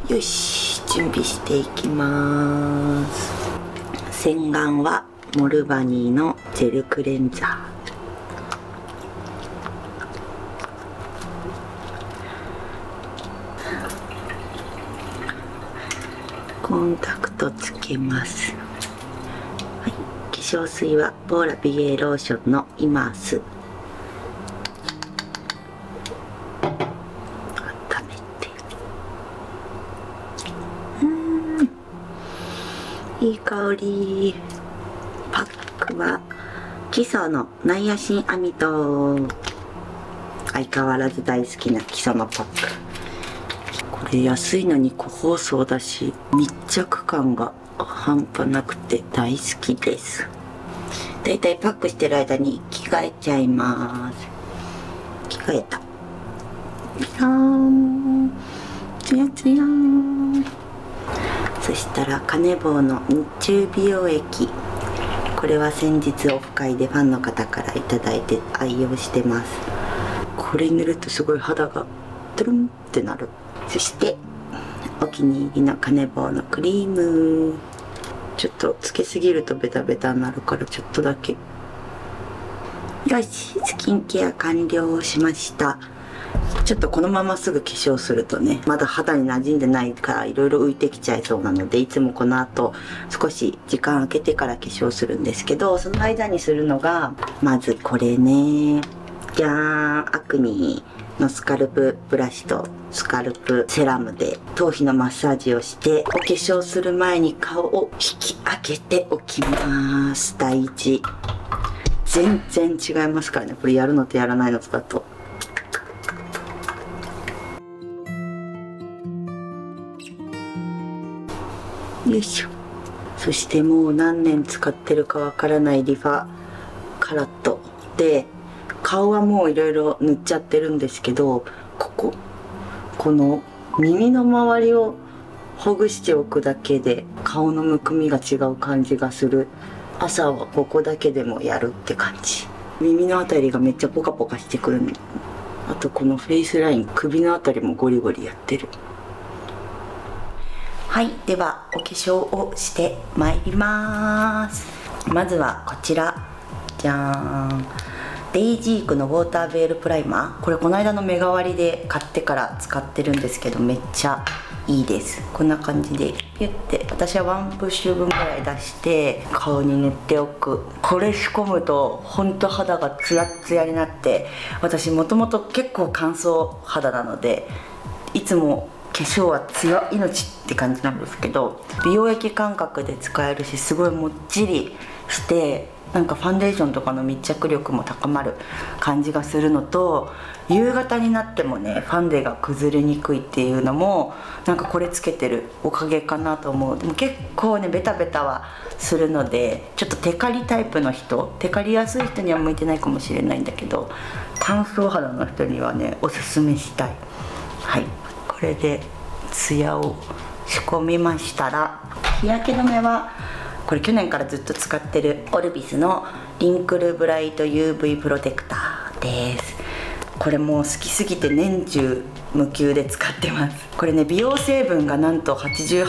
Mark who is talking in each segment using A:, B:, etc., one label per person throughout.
A: よし、準備していきます。洗顔はモルバニーのジェルクレンザー。コンタクトつけます。はい、化粧水はボーラ美瑛ローションのイマース。いい香り。パックはキソのナイアシンアミド。相変わらず大好きなキソのパック。これ安いのに個包装だし密着感が半端なくて大好きです。だいたいパックしてる間に着替えちゃいます。着替えた。ピラーン、ツヤツヤー。そしたらカネボウの日中美容液。これは先日オフ会でファンの方から頂いて愛用してます。これ塗るとすごい肌がトゥルンってなる。そしてお気に入りのカネボウのクリーム。ちょっとつけすぎるとベタベタになるからちょっとだけ。よし、スキンケア完了しました。ちょっとこのまますぐ化粧するとね、まだ肌に馴染んでないからいろいろ浮いてきちゃいそうなので、いつもこの後少し時間空けてから化粧するんですけど、その間にするのがまずこれね。じゃーん、アクニーのスカルプブラシとスカルプセラムで頭皮のマッサージをして、お化粧する前に顔を引き上げておきます。大事。全然違いますからね、これやるのとやらないのとだと。よいしょ。そしてもう何年使ってるかわからないリファカラットで、顔はもういろいろ塗っちゃってるんですけど、この耳の周りをほぐしておくだけで顔のむくみが違う感じがする。朝はここだけでもやるって感じ。耳のあたりがめっちゃポカポカしてくる。あとこのフェイスライン、首のあたりもゴリゴリやってる。はい、ではお化粧をしてまいります。まずはこちら、じゃーん、デイジークのウォーターベールプライマー。これこの間の目代わりで買ってから使ってるんですけど、めっちゃいいです。こんな感じでピュッて、私はワンプッシュ分ぐらい出して顔に塗っておく。これ仕込むとほんと肌がツヤツヤになって、私もともと結構乾燥肌なので、いつも化粧はツヤ命って感じなんですけど、美容液感覚で使えるし、すごいもっちりして、なんかファンデーションとかの密着力も高まる感じがするのと、夕方になってもねファンデが崩れにくいっていうのもなんかこれつけてるおかげかなと思う。でも結構ねベタベタはするので、ちょっとテカリタイプの人、テカリやすい人には向いてないかもしれないんだけど、乾燥肌の人にはねおすすめしたい。はい、これでツヤを仕込みましたら、日焼け止めはこれ去年からずっと使ってるオルビスのリンクルブライト UV プロテクターです。これもう好きすぎて年中無休で使ってます。これね美容成分がなんと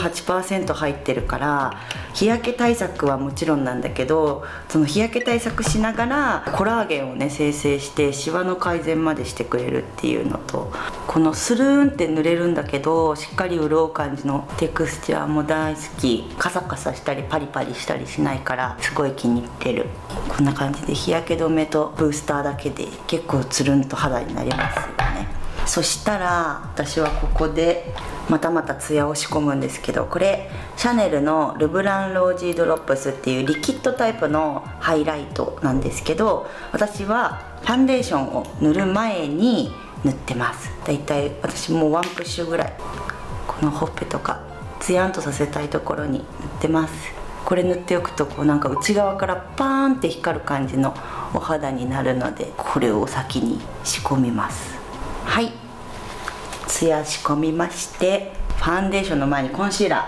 A: 88% 入ってるから、日焼け対策はもちろんなんだけど、その日焼け対策しながらコラーゲンをね生成してシワの改善までしてくれるっていうのと、このスルーンって塗れるんだけどしっかり潤う感じのテクスチャーも大好き。カサカサしたりパリパリしたりしないからすごい気に入ってる。こんな感じで日焼け止めとブースターだけで結構つるんと肌になりますよね。そしたら私はここでまたツヤを仕込むんですけど、これシャネルのルブランロージードロップスっていうリキッドタイプのハイライトなんですけど、私はファンデーションを塗る前に塗ってます。だいたい私もワンプッシュぐらい、このほっぺとかツヤンとさせたいところに塗ってます。これ塗っておくとこうなんか内側からパーンって光る感じのお肌になるので、これを先に仕込みます。はい、ツヤ仕込みまして、ファンデーションの前にコンシーラー。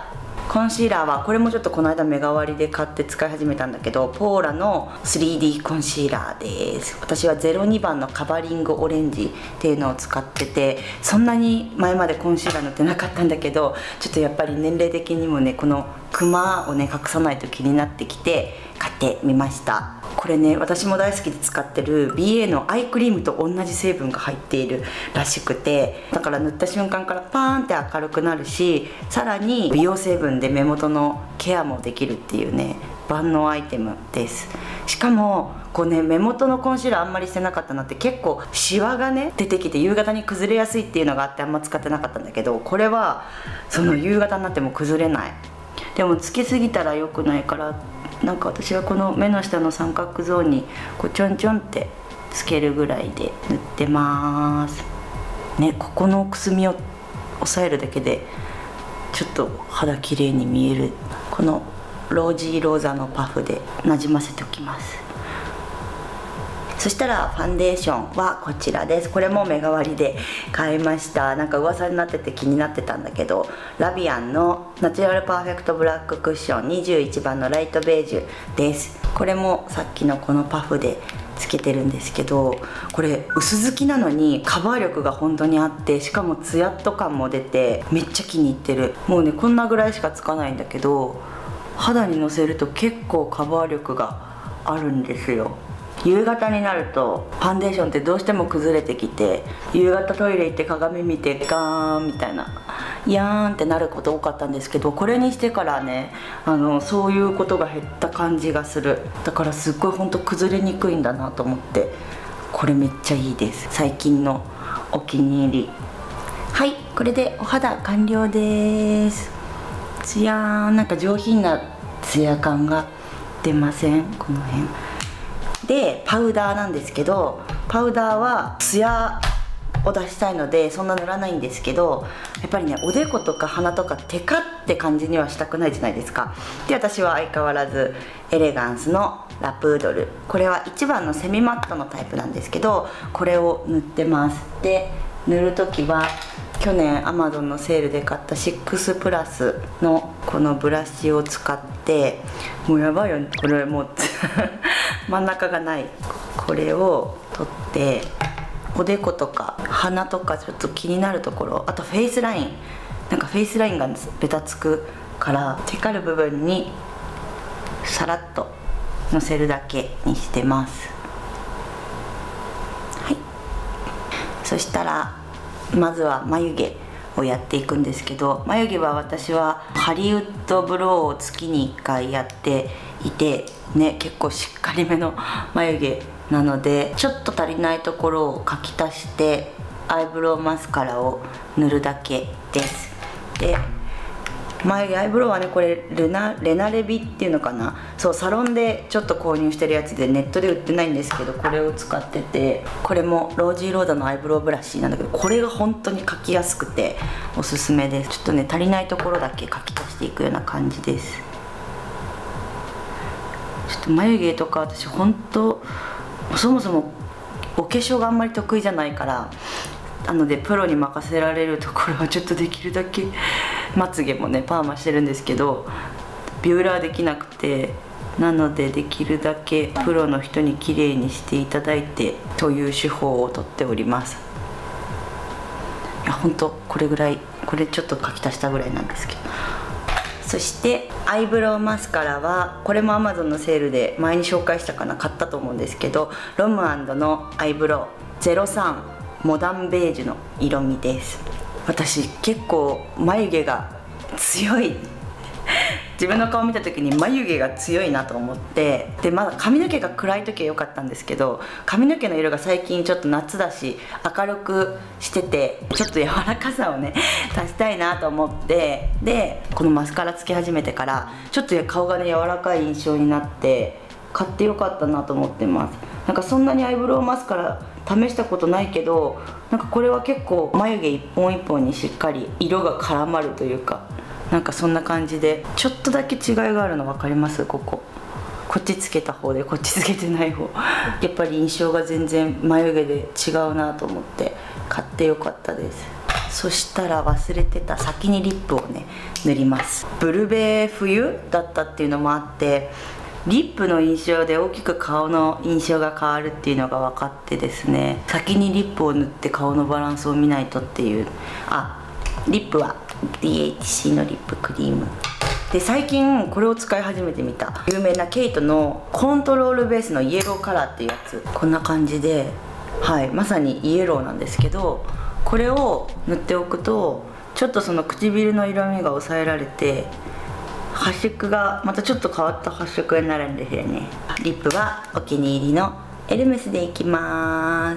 A: コンシーラーはこれもちょっとこの間目代わりで買って使い始めたんだけど、ポーラの 3D コンシーラーです。私は02番のカバリングオレンジっていうのを使ってて、そんなに前までコンシーラー塗ってなかったんだけど、ちょっとやっぱり年齢的にもね、このクマをね隠さないと気になってきて買ってみました。これね、私も大好きで使ってる BA のアイクリームと同じ成分が入っているらしくて、だから塗った瞬間からパーンって明るくなるし、さらに美容成分で目元のケアもできるっていうね、万能アイテムです。しかもこうね、目元のコンシーラーあんまりしてなかったなって、結構シワがね出てきて夕方に崩れやすいっていうのがあってあんま使ってなかったんだけど、これはその夕方になっても崩れない。でもつけすぎたら良くないから、なんか私はこの目の下の三角ゾーンにこうちょんちょんってつけるぐらいで塗ってますね。ここのくすみを押さえるだけでちょっと肌綺麗に見える。このロージーローザのパフでなじませておきます。そしたらファンデーションはこちらです。これも目代わりで買いました。なんか噂になってて気になってたんだけど、ラビアンのナチュラルパーフェクトブラッククッション21番のライトベージュです。これもさっきのこのパフでつけてるんですけど、これ薄付きなのにカバー力が本当にあって、しかもツヤっと感も出てめっちゃ気に入ってる。もうねこんなぐらいしかつかないんだけど、肌にのせると結構カバー力があるんですよ。夕方になるとファンデーションってどうしても崩れてきて、夕方トイレ行って鏡見てガーンみたいな、ヤーンってなること多かったんですけど、これにしてからねそういうことが減った感じがする。だからすっごいほんと崩れにくいんだなと思って、これめっちゃいいです。最近のお気に入り。はい、これでお肌完了です。ツヤーン、なんか上品なツヤ感が出ません？この辺でパウダーなんですけど、パウダーはツヤを出したいのでそんな塗らないんですけど、やっぱりねおでことか鼻とかテカって感じにはしたくないじゃないですか。で私は相変わらずエレガンスのラプードル、これは1番のセミマットのタイプなんですけど、これを塗ってます。で塗る時は去年 Amazon のセールで買った6プラスのこのブラシを使って、もうやばいよねこれもう真ん中がない。これを取っておでことか鼻とかちょっと気になるところ、あとフェイスライン、なんかフェイスラインがベタつくからテカる部分にさらっとのせるだけにしてます。はい、そしたらまずは眉毛をやっていくんですけど、眉毛は私はハリウッドブローを月に1回やっていてね、結構しっかりめの眉毛なので、ちょっと足りないところを描き足してアイブロウマスカラを塗るだけです。で眉毛アイブロウはね、これレナレビっていうのかな、そうサロンでちょっと購入してるやつでネットで売ってないんですけど、これを使ってて、これもロージーローザのアイブロウブラシなんだけど、これが本当に描きやすくておすすめです。ちょっとね足りないところだけ描き足していくような感じです。ちょっと眉毛とか私本当そもそもお化粧があんまり得意じゃないから、なのでプロに任せられるところはちょっとできるだけ、まつげもねパーマしてるんですけどビューラーできなくて、なのでできるだけプロの人に綺麗にしていただいてという手法をとっております。いやほんとこれぐらい、これちょっと描き足したぐらいなんですけど。そしてアイブロウマスカラはこれも Amazon のセールで前に紹介したかな、買ったと思うんですけど、ロム&のアイブロウ03モダンベージュの色味です。私結構眉毛が強い自分の顔見た時に眉毛が強いなと思って、でまだ髪の毛が暗い時は良かったんですけど、髪の毛の色が最近ちょっと夏だし明るくしてて、ちょっと柔らかさをね足したいなと思って、でこのマスカラつけ始めてからちょっと顔がね柔らかい印象になって買ってよかったなと思ってます。なんかそんなにアイブロウマスカラ試したことないけど、なんかこれは結構眉毛一本一本にしっかり色が絡まるというか、なんかそんな感じでちょっとだけ違いがあるの分かります？こっちつけた方でこっちつけてない方やっぱり印象が全然眉毛で違うなと思って買ってよかったです。 そしたら忘れてた、先にリップをね塗ります。ブルベ冬だったっていうのもあって、リップの印象で大きく顔の印象が変わるっていうのが分かってですね、先にリップを塗って顔のバランスを見ないとっていう。リップは DHC のリップクリームで、最近これを使い始めてみた有名なケイトのコントロールベースのイエローカラーっていうやつ、こんな感じで、まさにイエローなんですけど、これを塗っておくとちょっとその唇の色味が抑えられて、発色がまたちょっと変わった発色になるんですよね。リップはお気に入りのエルメスでいきます。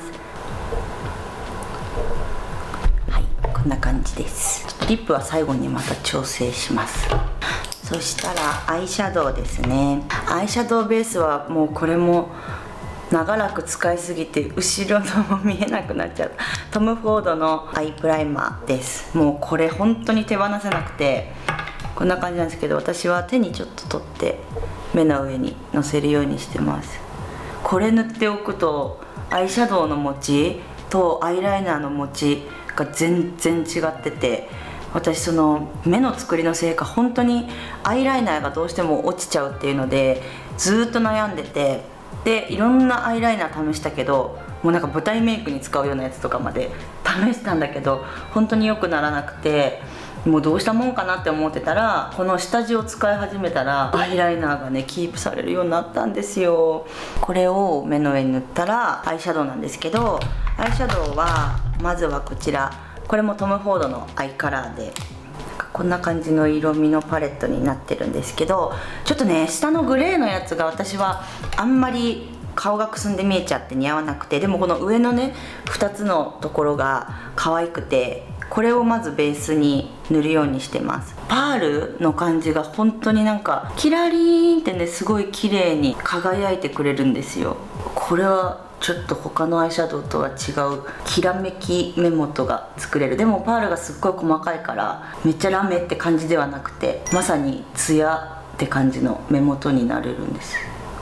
A: こんな感じです。リップは最後にまた調整します。そしたらアイシャドウですね。アイシャドウベースはもうこれも長らく使いすぎて後ろのも見えなくなっちゃうトム・フォードのアイプライマーです。もうこれ本当に手放せなくて、こんな感じなんですけど、私は手にちょっと取って目の上にのせるようにしてます。これ塗っておくとアイシャドウの持ちとアイライナーの持ちが全然違ってて、私その目の作りのせいか本当にアイライナーがどうしても落ちちゃうっていうのでずっと悩んでて、でいろんなアイライナー試したけど、もうなんか舞台メイクに使うようなやつとかまで試したんだけど本当に良くならなくて、もうどうしたもんかなって思ってたら、この下地を使い始めたらアイライナーがねキープされるようになったんですよ。これを目の上に塗ったらアイシャドウなんですけど、アイシャドウはまずはこちら、これもトム・フォードのアイカラーで、こんな感じの色味のパレットになってるんですけど、ちょっとね下のグレーのやつが私はあんまり顔がくすんで見えちゃって似合わなくて、でもこの上のね2つのところが可愛くて、これをまずベースに塗るようにしてます。パールの感じが本当になんかキラリーンってねすごい綺麗に輝いてくれるんですよ。これはちょっと他のアイシャドウとは違うきらめき目元が作れる。でもパールがすっごい細かいからめっちゃラメって感じではなくて、まさにツヤって感じの目元になれるんです。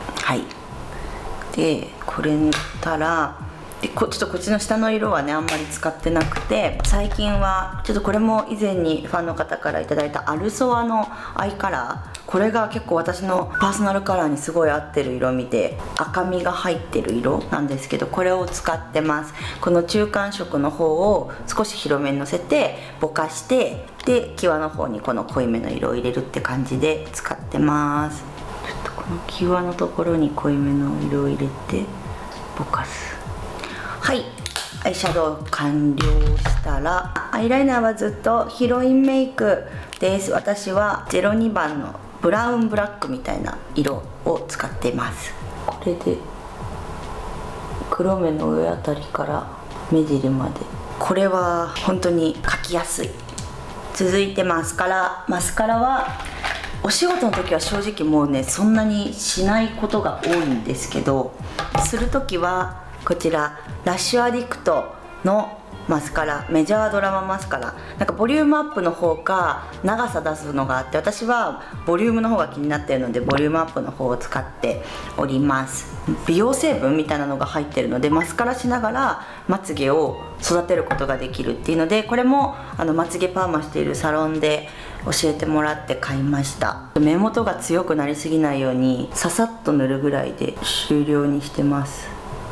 A: でこれ塗ったら、でちょっとこっちの下の色はねあんまり使ってなくて、最近はちょっとこれも以前にファンの方から頂いたアルソアのアイカラー、これが結構私のパーソナルカラーにすごい合ってる色味で、赤みが入ってる色なんですけど、これを使ってます。この中間色の方を少し広めにのせてぼかして、で際の方にこの濃いめの色を入れるって感じで使ってます。ちょっとこの際のところに濃いめの色を入れてぼかす。アイシャドウ完了したら、アイライナーはずっとヒロインメイクです。私は02番のブラウンブラックみたいな色を使っています。これで黒目の上あたりから目尻まで、これは本当に描きやすい。続いてマスカラ。マスカラはお仕事の時は正直もうねそんなにしないことが多いんですけど、する時はこちらラッシュアディクトのマスカラ、メジャードラママスカラ、なんかボリュームアップの方か長さ出すのがあって、私はボリュームの方が気になっているのでボリュームアップの方を使っております。美容成分みたいなのが入ってるので、マスカラしながらまつげを育てることができるっていうので、これもまつげパーマしているサロンで教えてもらって買いました。目元が強くなりすぎないようにささっと塗るぐらいで終了にしてます。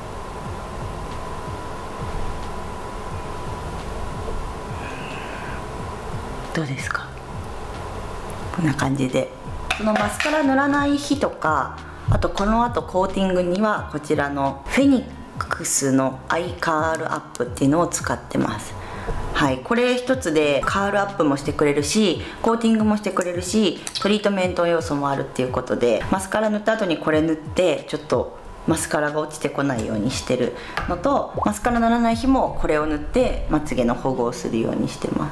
A: どうですか？こんな感じで、そのマスカラ塗らない日とか、あとこのあとコーティングにはこちらのフェニックスのアイカールアップっていうのを使ってます。これ一つでカールアップもしてくれるし、コーティングもしてくれるし、トリートメント要素もあるっていうことで、マスカラ塗った後にこれ塗ってちょっとマスカラが落ちてこないようにしてるのと、マスカラ塗らない日もこれを塗ってまつげの保護をするようにしてます。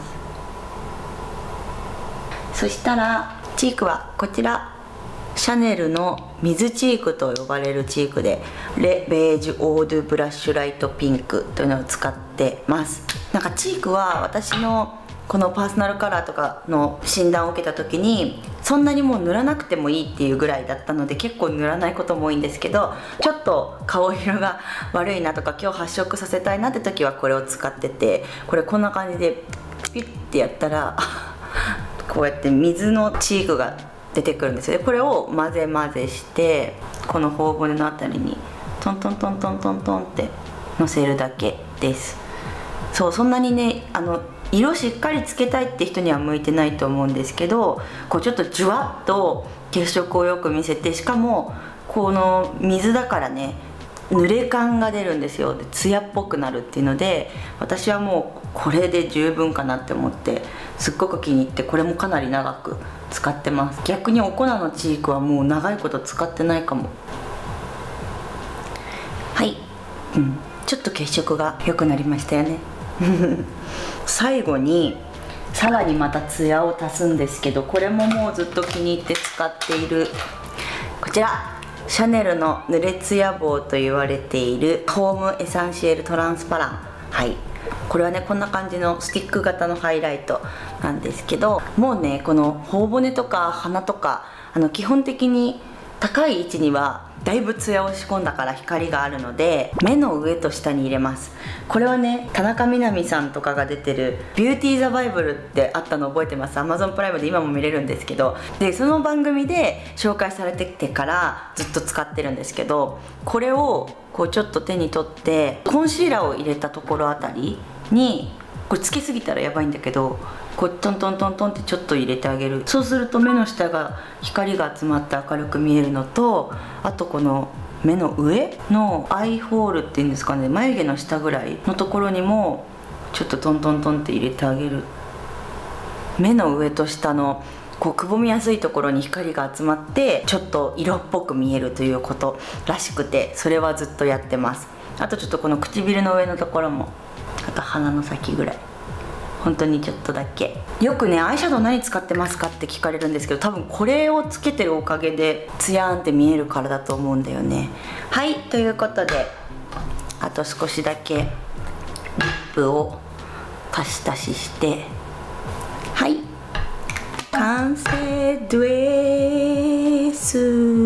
A: そしたらチークはこちら、シャネルの水チークと呼ばれるチークで、レ・ベージュ・オードゥ・ブラッシュライトピンクというのを使ってます。なんかチークは私のこのパーソナルカラーとかの診断を受けた時にそんなにもう塗らなくてもいいっていうぐらいだったので、結構塗らないことも多いんですけど、ちょっと顔色が悪いなとか今日発色させたいなって時はこれを使ってて、これこんな感じでピッてやったらこうやって水のチークが出てくるんですよ。これを混ぜ混ぜしてこの頬骨のあたりにトントントントントントンってのせるだけです。そう、そんなにね色しっかりつけたいって人には向いてないと思うんですけど、こうちょっとジュワッと血色をよく見せて、しかもこの水だからね濡れ感が出るんですよ。で艶っぽくなるっていうので、私はもうこれで十分かなって思ってすっごく気に入って、これもかなり長く使ってます。逆にお粉のチークはもう長いこと使ってないかも。はい、ちょっと血色が良くなりましたよね最後にさらにまたツヤを足すんですけど、これももうずっと気に入って使っているこちらシャネルの濡れツヤ棒と言われているホームエサンシエルトランスパラン。はい、これはねこんな感じのスティック型のハイライトなんですけど、もうねこの頬骨とか鼻とか基本的に高い位置にはだいぶツヤを仕込んだから光があるので、目の上と下に入れます。これはね田中みな実さんとかが出てる「ビューティー・ザ・バイブル」ってあったの覚えてます。 Amazon プライムで今も見れるんですけど、でその番組で紹介されてきてからずっと使ってるんですけど、これをこうちょっと手に取ってコンシーラーを入れたところあたりに、これつけすぎたらやばいんだけど、こうトントントントンってちょっと入れてあげる。そうすると目の下が光が集まって明るく見えるのと、あとこの目の上のアイホールっていうんですかね、眉毛の下ぐらいのところにもちょっとトントントンって入れてあげる。目の上と下のこうくぼみやすいところに光が集まってちょっと色っぽく見えるということらしくて、それはずっとやってます。あとちょっとこの唇の上のところも、あと鼻の先ぐらい、本当にちょっとだけ。よくねアイシャドウ何使ってますかって聞かれるんですけど、多分これをつけてるおかげでツヤーンって見えるからだと思うんだよね。はい、ということであと少しだけリップを足し足しして、はい、完成です。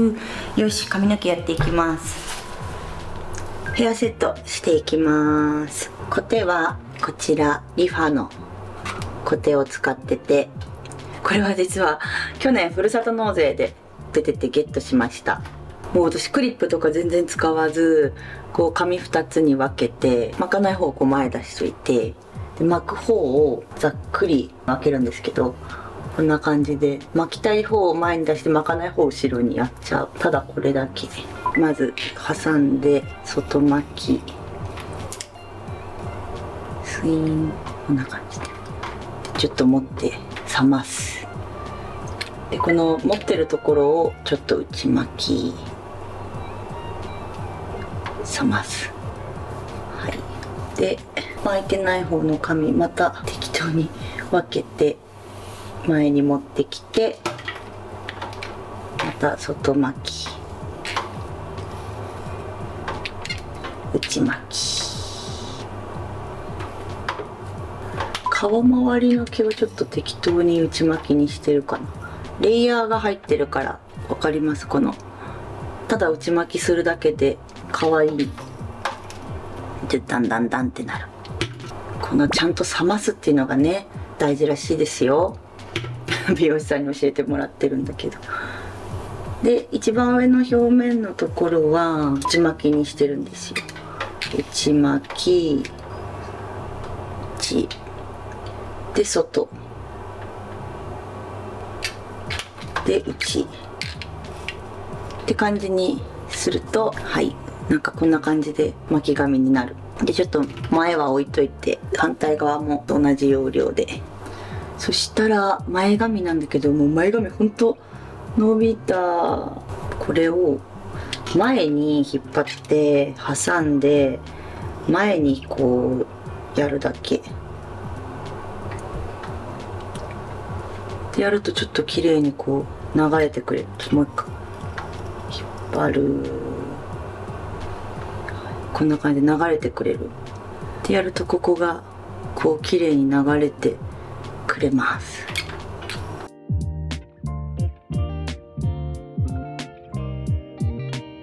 A: よし、髪の毛やっていきます。ヘアセットしていきます。コテはこちらリファのコテを使ってて、これは実は去年ふるさと納税で出ててゲットしました。もう私クリップとか全然使わず、こう紙2つに分けて巻かない方をこう前出しといて、で巻く方をざっくり巻けるんですけど、こんな感じで巻きたい方を前に出して巻かない方を後ろにやっちゃう。ただこれだけ。まず挟んで外巻き、スイーン、こんな感じでちょっと持って冷ます。でこの持ってるところをちょっと内巻き、冷ます。はい、で巻いてない方の紙また適当に分けて前に持ってきて、また外巻き、内巻き。顔周りの毛をちょっと適当に内巻きにしてるかな。レイヤーが入ってるから分かります。このただ内巻きするだけで可愛いでだんだんだんってなる。このちゃんと冷ますっていうのがね大事らしいですよ美容師さんに教えてもらってるんだけど。で一番上の表面のところは内巻きにしてるんですよ。内巻き、内で外で内って感じにすると、はい、なんかこんな感じで巻き髪になる。でちょっと前は置いといて反対側も同じ要領で、そしたら前髪なんだけど、もう前髪ほんと伸びた。これを前に引っ張って挟んで前にこうやるだけでやるとちょっと綺麗にこう流れてくれる。もう一回引っ張る、こんな感じで流れてくれるってやると、ここがこう綺麗に流れてくれます。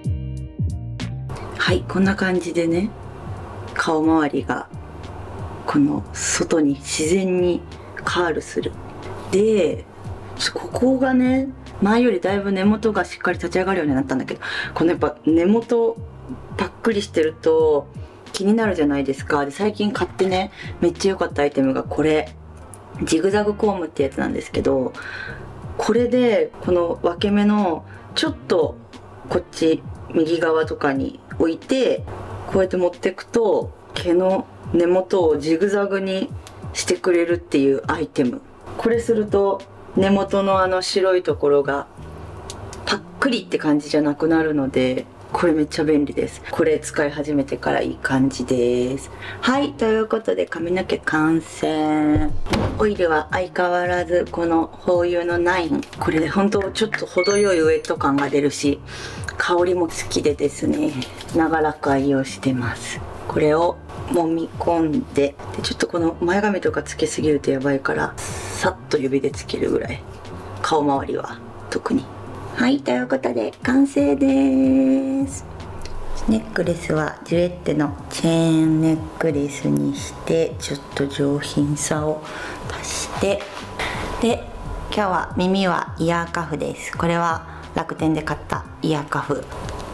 A: はい、こんな感じでね顔周りがここの外に自然にカールする。でここがね、前よりだいぶ根元がしっかり立ち上がるようになったんだけど、このやっぱ根元パックリしてると気になるじゃないですか。で最近買ってね、めっちゃ良かったアイテムがこれ、ジグザグコームってやつなんですけど、これでこの分け目のちょっとこっち右側とかに置いて、こうやって持ってくと毛の根元をジグザグにしてくれるっていうアイテム。これすると根元のあの白いところがパックリって感じじゃなくなるので、これめっちゃ便利です。これ使い始めてからいい感じです。はい、ということで髪の毛完成。オイルは相変わらずこのホーユーの9。これで本当ちょっと程よいウエット感が出るし、香りも好きでですね、長らく愛用してます。これを揉み込んで、ちょっとこの前髪とかつけすぎるとやばいから、さっと指でつけるぐらい。顔周りは特に。はい、ということで完成です。ネックレスはジュエッテのチェーンネックレスにして、ちょっと上品さを足して、で今日は耳はイヤーカフです。これは楽天で買ったイヤーカフ。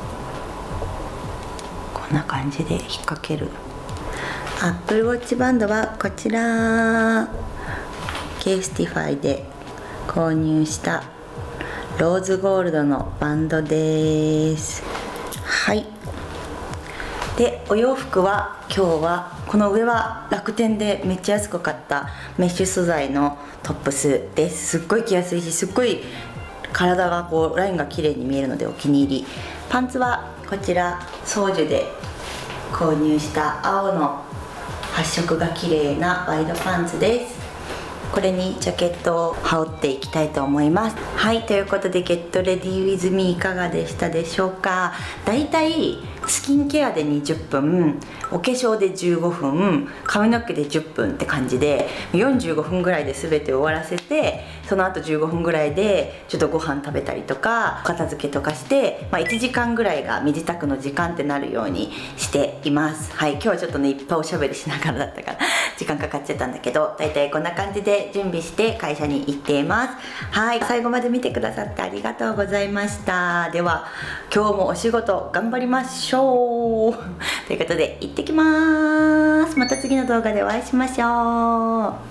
A: こんな感じで引っ掛ける。アップルウォッチバンドはこちら、ケースティファイで購入したローズゴールドのバンドです。はい。でお洋服は今日はこの上は楽天でめっちゃ安く買ったメッシュ素材のトップスです。すっごい着やすいし、すっごい体がこうラインが綺麗に見えるのでお気に入り。パンツはこちらソージュで購入した青の発色が綺麗なワイドパンツです。これにジャケットを羽織っていきたいと思います。はい、ということで Get Ready with me いかがでしたでしょうか。だいたいスキンケアで20分、お化粧で15分、髪の毛で10分って感じで45分ぐらいで全て終わらせて、その後15分ぐらいでちょっとご飯食べたりとか片付けとかして、1時間ぐらいが身支度の時間ってなるようにしています。はい、今日はちょっとねいっぱいおしゃべりしながらだったから時間かかっちゃったんだけど、だいたいこんな感じで準備して会社に行っています。はい、最後まで見てくださってありがとうございました。では今日もお仕事頑張りましょうということで行ってきます。また次の動画でお会いしましょう。